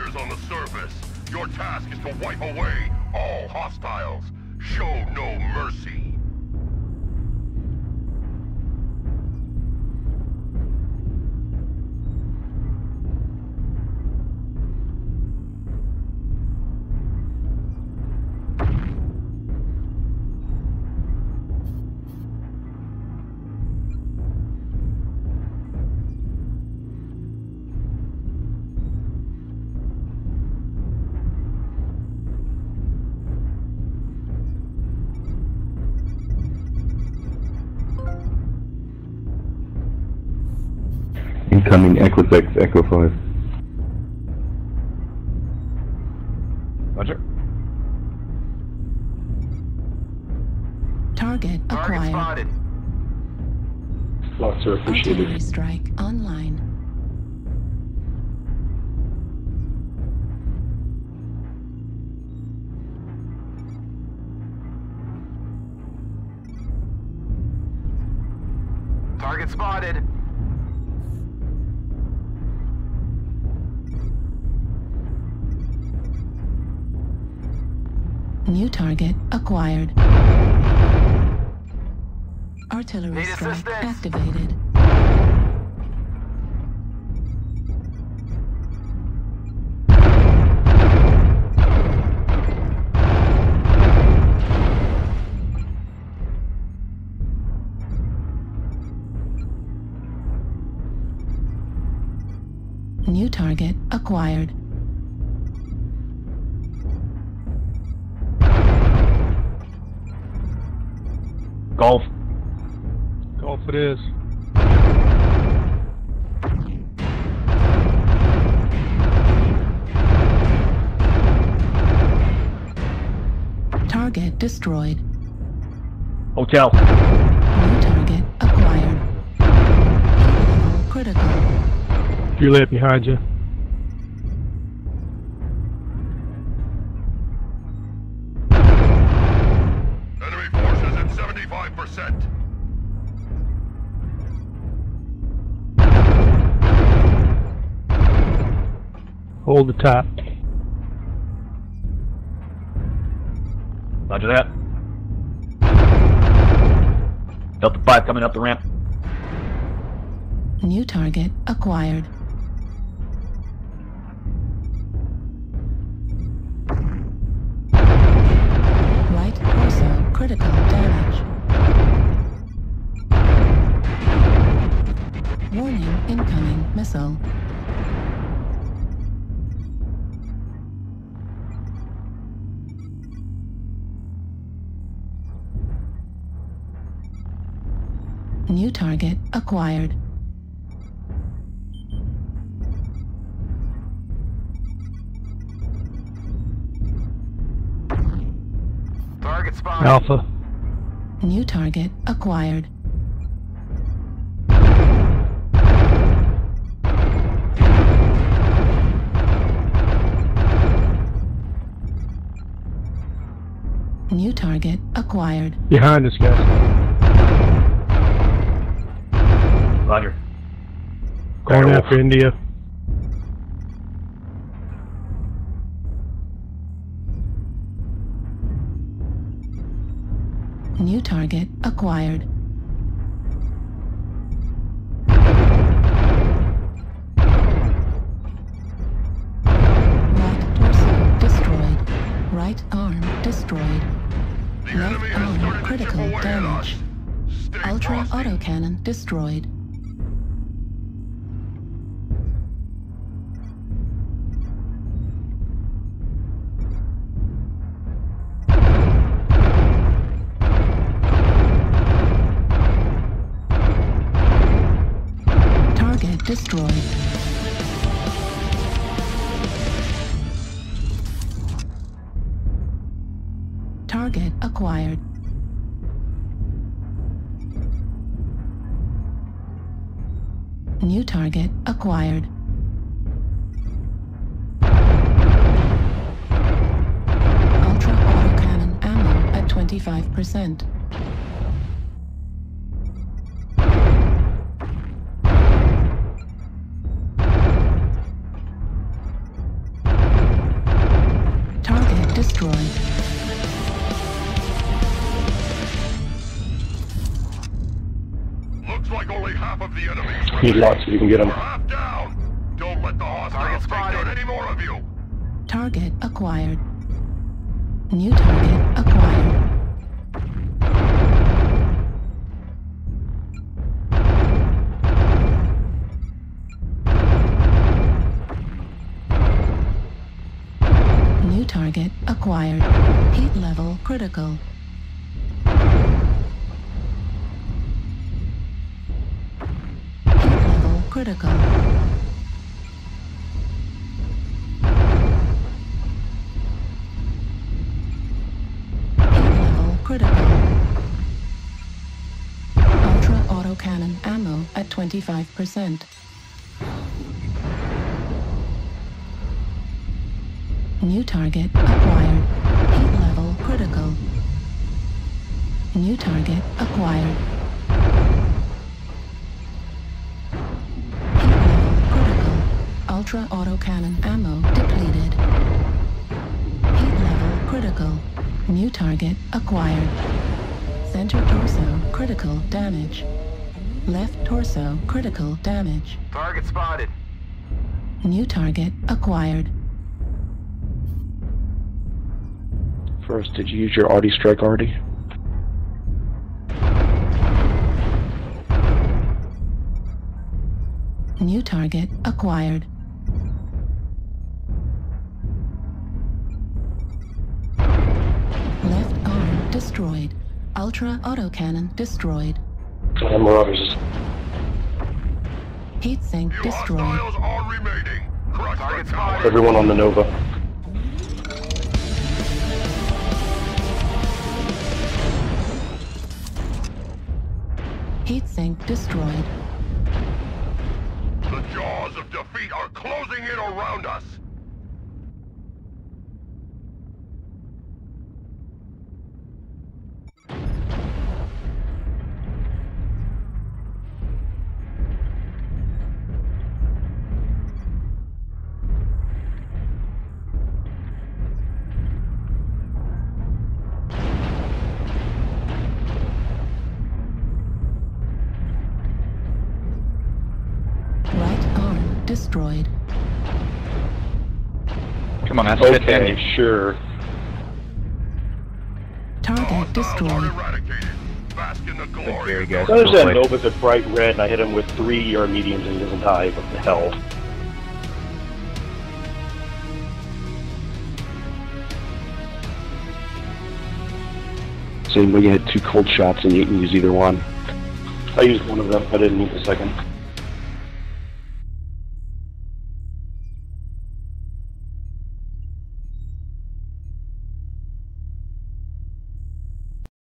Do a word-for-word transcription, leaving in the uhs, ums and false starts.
fighters on the surface. Your task is to wipe away all hostiles. Show no mercy. Incoming Equifax Echo five. Roger. Target Target acquired. spotted. Lots are appreciated. Artillery strike online. Target spotted. New target acquired. Artillery Need strike assistance. activated. New target acquired. Golf. Golf it is. Target destroyed. Hotel. New target acquired. Critical. Juliet behind you. Enemy forces at seventy-five percent. Hold the top. Roger that. Delta five coming up the ramp. New target acquired. Right torso critical damage. Warning incoming missile. New target acquired. Target spotted. Alpha. New target acquired. New target acquired. Behind us, guys. Roger. Going Clear. after India. New target acquired. Right torso destroyed. Right arm destroyed. The Left enemy has arm started to chip critical away at damage. us. Stay Ultra frosty. autocannon destroyed. Target destroyed. Target acquired. New target acquired. Ultra autocannon ammo at twenty-five percent. Looks like only half of the enemies Need lots so you can get them. We're half down. Don't let the hostiles take down any more of you. Target acquired. New target acquired. New target acquired. Heat level critical. Heat level critical. Heat level critical. Ultra autocannon ammo at twenty-five percent. New target acquired. Heat level critical. New target acquired. Heat level critical. Ultra autocannon ammo depleted. Heat level critical. New target acquired. Center torso critical damage. Left torso critical damage. Target spotted. New target acquired. First, did you use your Arty strike already? New target acquired. Left arm destroyed. Ultra autocannon destroyed. Uh, Marauders. Heatsink You destroyed. hostiles are remaining. Crush Target the tower. spotted. Everyone on the Nova. Heatsink destroyed. The jaws of defeat are closing in around us. Right arm destroyed. Come on, that's okay. Okay, sure. Target Hostiles are destroyed. eradicated. Bask in the glory. There you go. There's that Nova's a bright red, and I hit him with three or mediums, and he doesn't die. What the hell? Same way you had two cold shots, and you can use either one. I used one of them. I didn't need the second.